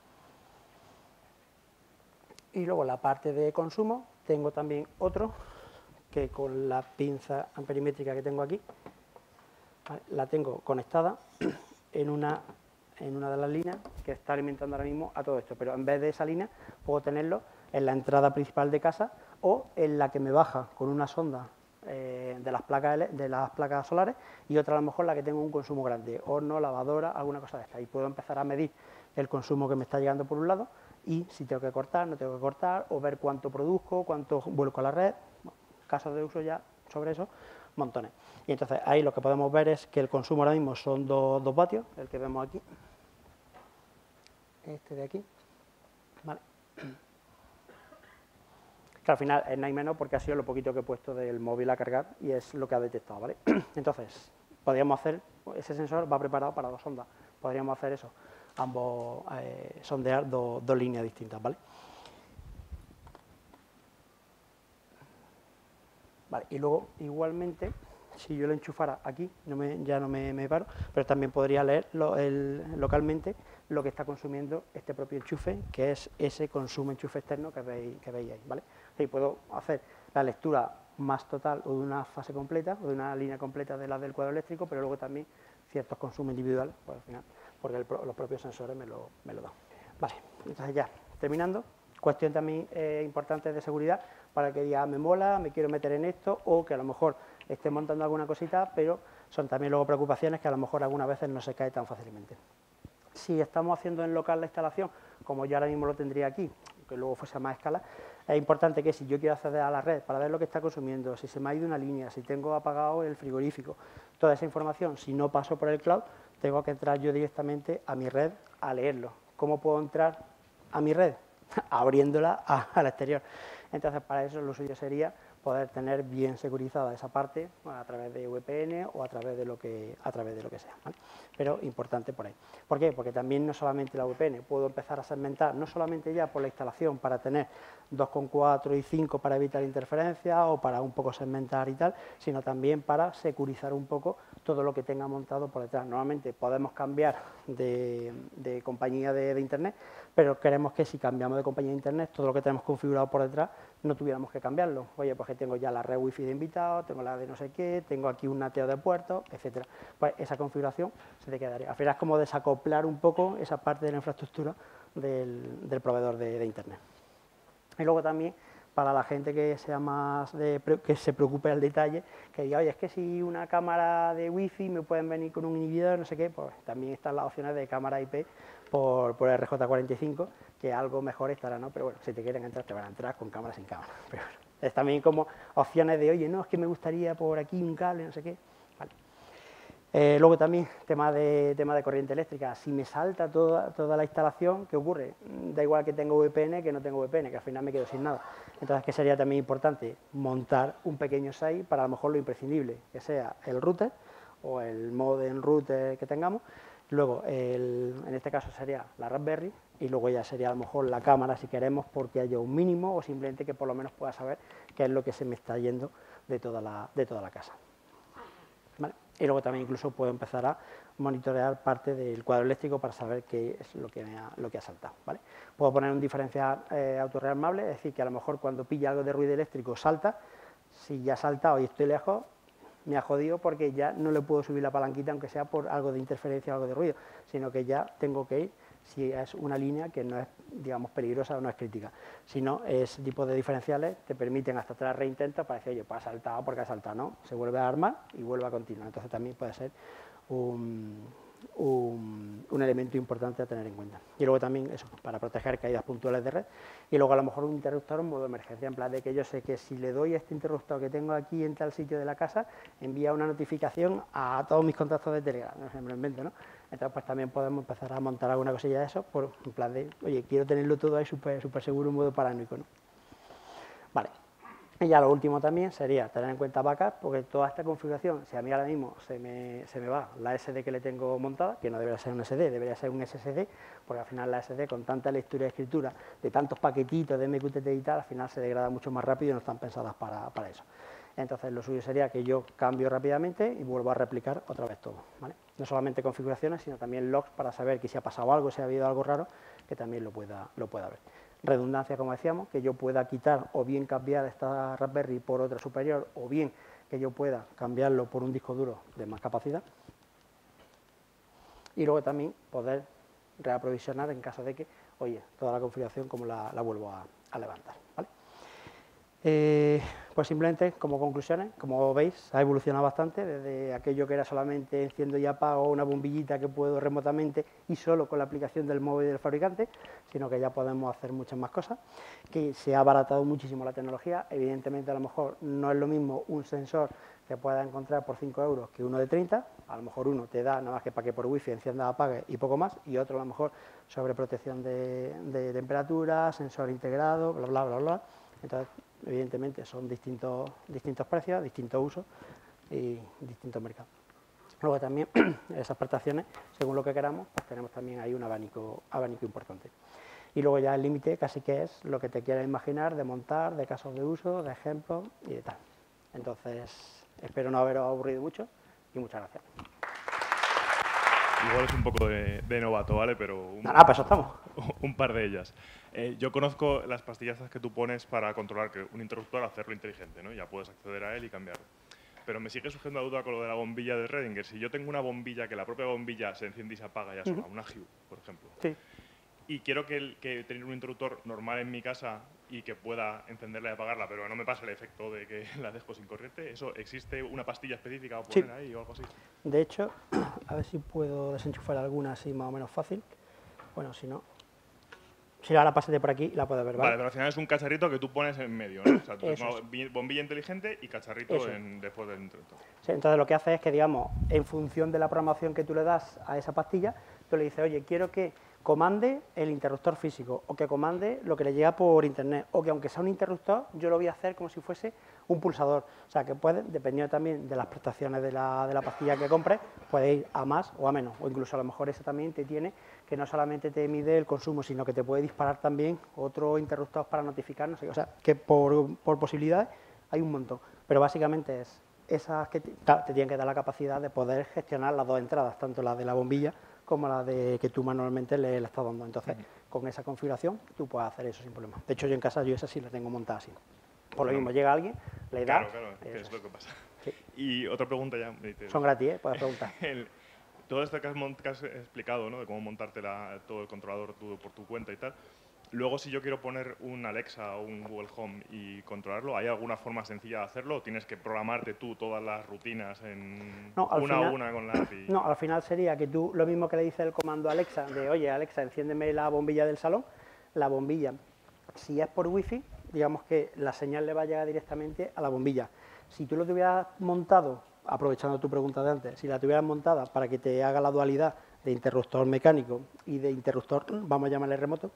Y luego la parte de consumo, tengo también otro que con la pinza amperimétrica que tengo aquí, ¿vale? La tengo conectada en una, en una de las líneas que está alimentando ahora mismo a todo esto, pero en vez de esa línea puedo tenerlo en la entrada principal de casa o en la que me baja con una sonda eh, de, las placas, de las placas solares y otra a lo mejor la que tengo un consumo grande, horno, lavadora, alguna cosa de esta, y puedo empezar a medir el consumo que me está llegando por un lado y si tengo que cortar, no tengo que cortar, o ver cuánto produzco, cuánto vuelco a la red, bueno, casos de uso ya sobre eso, montones. Y entonces ahí lo que podemos ver es que el consumo ahora mismo son dos vatios, el que vemos aquí, este de aquí, ¿vale? Que al final es nada y menos porque ha sido lo poquito que he puesto del móvil a cargar y es lo que ha detectado, ¿vale? Entonces, podríamos hacer, ese sensor va preparado para dos ondas, podríamos hacer eso, ambos, eh, sondear do, dos líneas distintas, ¿vale? Vale, y luego, igualmente, si yo lo enchufara aquí, no me, ya no me, me paro, pero también podría leer lo, el, localmente lo que está consumiendo este propio enchufe, que es ese consumo enchufe externo que veis, que veis ahí, ¿vale? Y puedo hacer la lectura más total o de una fase completa o de una línea completa de la del cuadro eléctrico, pero luego también ciertos consumos individuales, pues al final, porque el, los propios sensores me lo, me lo dan. Vale, entonces ya, terminando, cuestión también eh, importante de seguridad, para que diga, me mola, me quiero meter en esto, o que a lo mejor esté montando alguna cosita, pero son también luego preocupaciones que a lo mejor algunas veces no se cae tan fácilmente. Si estamos haciendo en local la instalación, como yo ahora mismo lo tendría aquí, que luego fuese a más escala, es importante que si yo quiero acceder a la red para ver lo que está consumiendo, si se me ha ido una línea, si tengo apagado el frigorífico, toda esa información, si no paso por el cloud, tengo que entrar yo directamente a mi red a leerlo. ¿Cómo puedo entrar a mi red? Abriéndola a, al exterior. Entonces, para eso lo suyo sería poder tener bien securizada esa parte, bueno, a través de V P N o a través de lo que, a través de lo que sea, ¿vale? Pero importante por ahí. ¿Por qué? Porque también no solamente la V P N, puedo empezar a segmentar, no solamente ya por la instalación para tener dos coma cuatro y cinco para evitar interferencias o para un poco segmentar y tal, sino también para securizar un poco todo lo que tenga montado por detrás. Normalmente podemos cambiar de, de compañía de, de Internet, pero queremos que si cambiamos de compañía de Internet, todo lo que tenemos configurado por detrás, no tuviéramos que cambiarlo. Oye, pues que tengo ya la red Wi-Fi de invitados, tengo la de no sé qué, tengo aquí un nateo de puertos, etcétera. Pues esa configuración se te quedaría. Al final es como desacoplar un poco esa parte de la infraestructura del, del proveedor de, de Internet. Y luego también, para la gente que sea más de, que se preocupe del detalle, que diga, oye, es que si una cámara de Wi-Fi me pueden venir con un inhibidor, no sé qué, pues también están las opciones de cámara I P por, por R J cuarenta y cinco, que algo mejor estará, ¿no? Pero bueno, si te quieren entrar, te van a entrar con cámara sin cámara. Pero bueno, es también como opciones de, oye, no, es que me gustaría por aquí un cable, no sé qué. Vale. Eh, luego también, tema de, tema de corriente eléctrica, si me salta toda, toda la instalación, ¿qué ocurre? Da igual que tengo V P N que no tengo V P N, que al final me quedo sin nada. Entonces, ¿qué sería también importante? Montar un pequeño S A I para a lo mejor lo imprescindible, que sea el router o el modem router que tengamos, luego, el, en este caso sería la Raspberry, y luego ya sería a lo mejor la cámara si queremos, porque haya un mínimo o simplemente que por lo menos pueda saber qué es lo que se me está yendo de toda la, de toda la casa. ¿Vale? Y luego también incluso puedo empezar a monitorear parte del cuadro eléctrico para saber qué es lo que, me ha, lo que ha saltado, ¿vale? Puedo poner un diferencial eh, autorrearmable, es decir, que a lo mejor cuando pilla algo de ruido eléctrico salta, si ya ha saltado y estoy lejos, me ha jodido porque ya no le puedo subir la palanquita aunque sea por algo de interferencia o algo de ruido, sino que ya tengo que ir si es una línea que no es, digamos, peligrosa o no es crítica. Si no, ese tipo de diferenciales te permiten hasta tres reintentos para decir, oye, pues ha saltado porque ha saltado, ¿no? Se vuelve a armar y vuelve a continuar. Entonces también puede ser un, un, un elemento importante a tener en cuenta. Y luego también eso, para proteger caídas puntuales de red. Y luego a lo mejor un interruptor en modo emergencia, en plan de que yo sé que si le doy a este interruptor que tengo aquí en tal sitio de la casa, envía una notificación a todos mis contactos de Telegram, no sé, me lo invento, ¿no? Entonces, pues también podemos empezar a montar alguna cosilla de eso, por en plan de, oye, quiero tenerlo todo ahí súper súper seguro, en modo paranoico, ¿no? Vale. Y ya lo último también sería tener en cuenta backup, porque toda esta configuración, si a mí ahora mismo se me, se me va la S D que le tengo montada, que no debería ser un S D, debería ser un S S D, porque al final la S D con tanta lectura y escritura de tantos paquetitos de M Q T T y tal, al final se degrada mucho más rápido y no están pensadas para, para eso. Entonces, lo suyo sería que yo cambio rápidamente y vuelvo a replicar otra vez todo, ¿vale? No solamente configuraciones, sino también logs para saber que si ha pasado algo, si ha habido algo raro, que también lo pueda, lo pueda ver. Redundancia, como decíamos, que yo pueda quitar o bien cambiar esta Raspberry por otra superior, o bien que yo pueda cambiarlo por un disco duro de más capacidad. Y luego también poder reaprovisionar en caso de que, oye, toda la configuración como la, la vuelvo a, a levantar, ¿vale? Eh, pues simplemente como conclusiones, como veis, ha evolucionado bastante desde aquello que era solamente enciendo y apago una bombillita que puedo remotamente y solo con la aplicación del móvil del fabricante, sino que ya podemos hacer muchas más cosas, que se ha abaratado muchísimo la tecnología. Evidentemente, a lo mejor no es lo mismo un sensor que puedas encontrar por cinco euros que uno de treinta, a lo mejor uno te da nada más que para que por wifi encienda, apague y poco más, y otro a lo mejor sobre protección de, de temperatura, sensor integrado, bla, bla, bla, bla. Entonces, evidentemente, son distintos, distintos precios, distintos usos y distintos mercados. Luego también, esas prestaciones, según lo que queramos, pues tenemos también ahí un abanico, abanico importante. Y luego ya el límite casi que es lo que te quieras imaginar de montar, de casos de uso, de ejemplos y de tal. Entonces, espero no haberos aburrido mucho y muchas gracias. Igual es un poco de, de novato, ¿vale? Pero un, Nada, pues eso estamos. Un par de ellas. Eh, yo conozco las pastillazas que tú pones para controlar que un interruptor, hacerlo inteligente, ¿no? Ya puedes acceder a él y cambiarlo. Pero me sigue surgiendo la duda con lo de la bombilla de Redinger. Si yo tengo una bombilla que la propia bombilla se enciende y se apaga ya sola, uh-huh. una Hue, por ejemplo. Sí. Y quiero que, el, que tener un interruptor normal en mi casa y que pueda encenderla y apagarla, pero no me pasa el efecto de que la dejo sin corriente. ¿Eso existe una pastilla específica o poner sí. ahí o algo así? De hecho, a ver si puedo desenchufar alguna así más o menos fácil. Bueno, si no... Si ahora pásate por aquí y la puedes ver, ¿vale? Vale, pero al final es un cacharrito que tú pones en medio, ¿no? O sea, tú es. bombilla inteligente y cacharrito en, después del interruptor. Sí, entonces lo que hace es que, digamos, en función de la programación que tú le das a esa pastilla, tú le dices, oye, quiero que comande el interruptor físico o que comande lo que le llega por internet o que aunque sea un interruptor, yo lo voy a hacer como si fuese un pulsador. O sea, que puede, dependiendo también de las prestaciones de la, de la pastilla que compres, puede ir a más o a menos. O incluso a lo mejor esa también te tiene que no solamente te mide el consumo, sino que te puede disparar también otro interruptor para notificar, no sé, o sea, que por, por posibilidades hay un montón. Pero básicamente es esas que te, claro, te tienen que dar la capacidad de poder gestionar las dos entradas, tanto la de la bombilla como la de que tú manualmente le, le estás dando. Entonces, uh-huh. con esa configuración, tú puedes hacer eso sin problema. De hecho, yo en casa, yo esa sí la tengo montada así. Por lo mismo, llega alguien, le da... Claro, claro, que es lo que pasa. Sí. Y otra pregunta ya... Son gratis, ¿eh? Puedes preguntar. el, todo esto que has, que has explicado, ¿no? De cómo montarte la, todo el controlador tú, por tu cuenta y tal. Luego, si yo quiero poner un Alexa o un Google Home y controlarlo, ¿hay alguna forma sencilla de hacerlo? ¿O tienes que programarte tú todas las rutinas en no, una final, a una con la A P I? No, al final sería que tú, lo mismo que le dice el comando Alexa, de oye, Alexa, enciéndeme la bombilla del salón, la bombilla, si es por wifi, digamos que la señal le va a llegar directamente a la bombilla. Si tú lo tuvieras montado, aprovechando tu pregunta de antes, si la tuvieras montada para que te haga la dualidad de interruptor mecánico y de interruptor, vamos a llamarle remoto,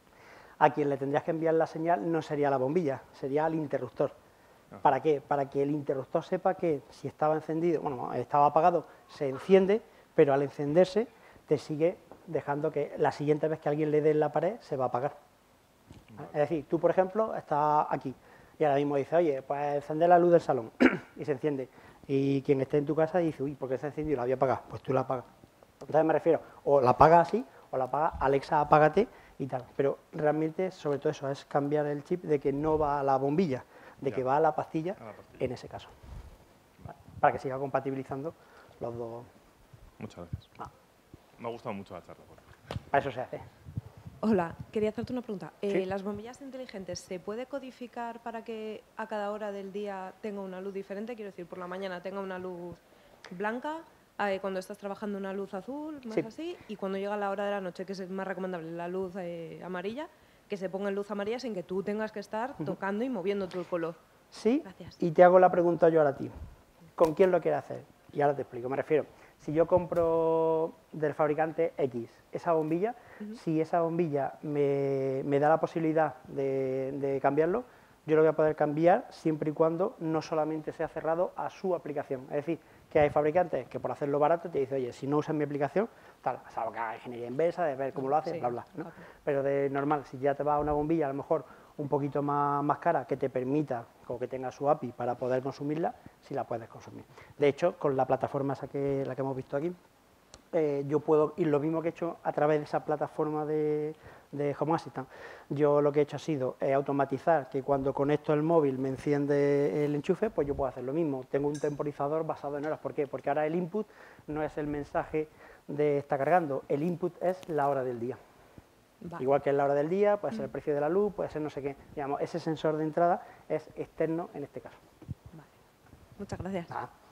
a quien le tendrías que enviar la señal no sería la bombilla, sería al interruptor. Ajá. ¿Para qué? Para que el interruptor sepa que si estaba encendido, bueno, estaba apagado, se enciende, pero al encenderse te sigue dejando que la siguiente vez que alguien le dé en la pared se va a apagar. Vale. Es decir, tú, por ejemplo, estás aquí y ahora mismo dices, oye, pues encender la luz del salón y se enciende. Y quien esté en tu casa dice, uy, ¿por qué se ha encendido? La voy a apagar. Pues tú la apagas. Entonces me refiero, o la apagas así, o la apagas, Alexa, apágate, y tal, pero realmente sobre todo eso es cambiar el chip de que no va a la bombilla, de ya. que va a la, pastilla, a la pastilla en ese caso, ¿vale? Para que siga compatibilizando los dos. Muchas gracias. Ah. Me ha gustado mucho la charla. Para eso se hace. Hola, quería hacerte una pregunta. ¿Sí? Eh, ¿Las bombillas inteligentes se puede codificar para que a cada hora del día tenga una luz diferente? Quiero decir, por la mañana tenga una luz blanca, Eh, cuando estás trabajando una luz azul, más sí. así, y cuando llega la hora de la noche, que es más recomendable, la luz eh, amarilla, que se ponga en luz amarilla sin que tú tengas que estar uh-huh. tocando y moviendo tu color. Sí, gracias. Y te hago la pregunta yo ahora a ti. ¿Con quién lo quieres hacer? Y ahora te explico, me refiero, si yo compro del fabricante X esa bombilla, uh-huh. si esa bombilla me, me da la posibilidad de, de cambiarlo, yo lo voy a poder cambiar siempre y cuando no solamente sea cerrado a su aplicación. Es decir, que hay fabricantes que por hacerlo barato te dicen, oye, si no usas mi aplicación, tal, salvo que haga ingeniería inversa, de ver cómo lo hace, sí, bla, bla, ¿no? Okay. Pero de normal, si ya te va a una bombilla a lo mejor un poquito más, más cara, que te permita, o que tenga su A P I para poder consumirla, sí la puedes consumir. De hecho, con la plataforma esa que, la que hemos visto aquí, eh, yo puedo ir lo mismo que he hecho a través de esa plataforma de, de Home Assistant. Yo lo que he hecho ha sido eh, automatizar que cuando conecto el móvil me enciende el enchufe, pues yo puedo hacer lo mismo. Tengo un temporizador basado en horas. ¿Por qué? Porque ahora el input no es el mensaje de está cargando, el input es la hora del día. Vale. Igual que en la hora del día, puede ser el precio de la luz, puede ser no sé qué. Digamos, ese sensor de entrada es externo en este caso. Vale. Muchas gracias. Nada.